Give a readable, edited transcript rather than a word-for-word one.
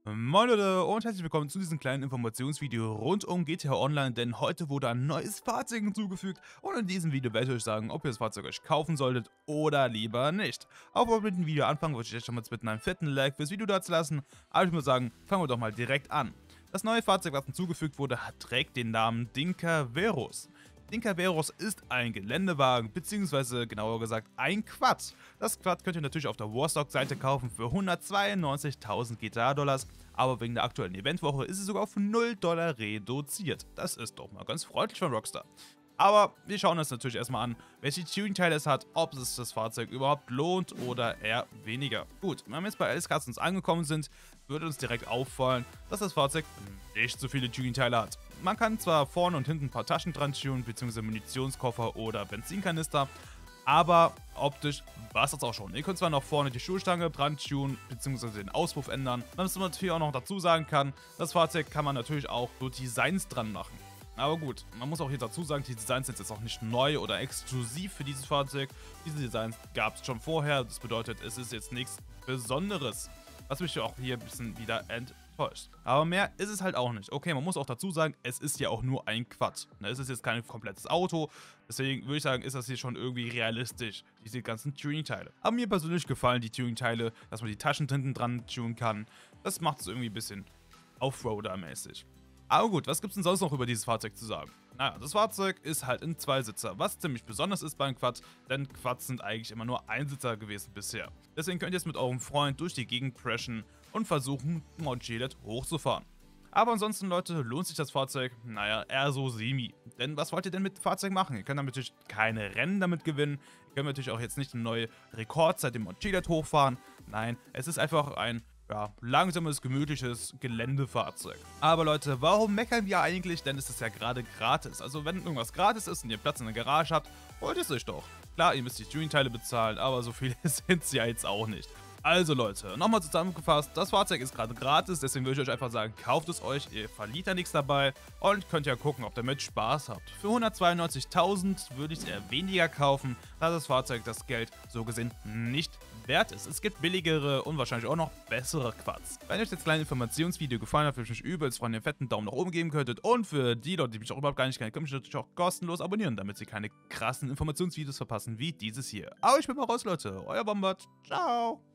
Moin Leute und herzlich willkommen zu diesem kleinen Informationsvideo rund um GTA Online, denn heute wurde ein neues Fahrzeug hinzugefügt und in diesem Video werde ich euch sagen, ob ihr das Fahrzeug euch kaufen solltet oder lieber nicht. Bevor wir mit dem Video anfangen, wollte ich euch schon mal bitten, einen fetten Like fürs Video da zu lassen, aber ich muss sagen, fangen wir doch mal direkt an. Das neue Fahrzeug, was hinzugefügt wurde, trägt den Namen Dinka Verus. Dinka Verus ist ein Geländewagen, beziehungsweise genauer gesagt ein Quad. Das Quad könnt ihr natürlich auf der Warstock-Seite kaufen für 192.000 GTA-Dollars, aber wegen der aktuellen Eventwoche ist es sogar auf $0 reduziert. Das ist doch mal ganz freundlich von Rockstar. Aber wir schauen uns natürlich erstmal an, welche Tuning-Teile es hat, ob es das Fahrzeug überhaupt lohnt oder eher weniger. Gut, wenn wir jetzt bei Alice Customs angekommen sind, würde uns direkt auffallen, dass das Fahrzeug nicht so viele Tuning-Teile hat. Man kann zwar vorne und hinten ein paar Taschen dran tunen, beziehungsweise Munitionskoffer oder Benzinkanister, aber optisch war es das auch schon. Ihr könnt zwar noch vorne die Schulstange dran tunen, beziehungsweise den Auspuff ändern. Was man natürlich auch noch dazu sagen kann, das Fahrzeug kann man natürlich auch so Designs dran machen. Aber gut, man muss auch hier dazu sagen, die Designs sind jetzt auch nicht neu oder exklusiv für dieses Fahrzeug. Diese Designs gab es schon vorher, das bedeutet, es ist jetzt nichts Besonderes. Was mich auch hier ein bisschen wieder enttäuscht. Aber mehr ist es halt auch nicht. Okay, man muss auch dazu sagen, es ist ja auch nur ein Quad. Es ist jetzt kein komplettes Auto, deswegen würde ich sagen, ist das hier schon irgendwie realistisch, diese ganzen Tuning-Teile. Aber mir persönlich gefallen die Tuning-Teile, dass man die Taschen hinten dran tunen kann. Das macht es irgendwie ein bisschen Offroader-mäßig. Aber gut, was gibt es denn sonst noch über dieses Fahrzeug zu sagen? Naja, das Fahrzeug ist halt ein Zweisitzer, was ziemlich besonders ist beim Quad, denn Quads sind eigentlich immer nur Einsitzer gewesen bisher. Deswegen könnt ihr es mit eurem Freund durch die Gegend crashen und versuchen, Montgelet hochzufahren. Aber ansonsten, Leute, lohnt sich das Fahrzeug? Naja, eher so semi. Denn was wollt ihr denn mit dem Fahrzeug machen? Ihr könnt natürlich keine Rennen damit gewinnen. Ihr könnt natürlich auch jetzt nicht eine neue Rekordzeit im Montgelet hochfahren. Nein, es ist einfach ein langsames, gemütliches Geländefahrzeug. Aber Leute, warum meckern wir eigentlich? Denn es ist ja gerade gratis. Also wenn irgendwas gratis ist und ihr Platz in der Garage habt, holt es euch doch. Klar, ihr müsst die Tuning-Teile bezahlen, aber so viele sind es ja jetzt auch nicht. Also Leute, nochmal zusammengefasst, das Fahrzeug ist gerade gratis, deswegen würde ich euch einfach sagen, kauft es euch, ihr verliert da nichts dabei und könnt ja gucken, ob ihr damit Spaß habt. Für 192.000 würde ich es eher weniger kaufen, da das Fahrzeug das Geld so gesehen nicht wert ist. Es gibt billigere und wahrscheinlich auch noch bessere Quads. Wenn euch das kleine Informationsvideo gefallen hat, würde ich mich übelst freuen, wenn ihr einen fetten Daumen nach oben geben könntet und für die Leute, die mich auch überhaupt gar nicht kennen, könnt ihr mich natürlich auch kostenlos abonnieren, damit sie keine krassen Informationsvideos verpassen wie dieses hier. Aber ich bin mal raus, Leute, euer Bombard, ciao!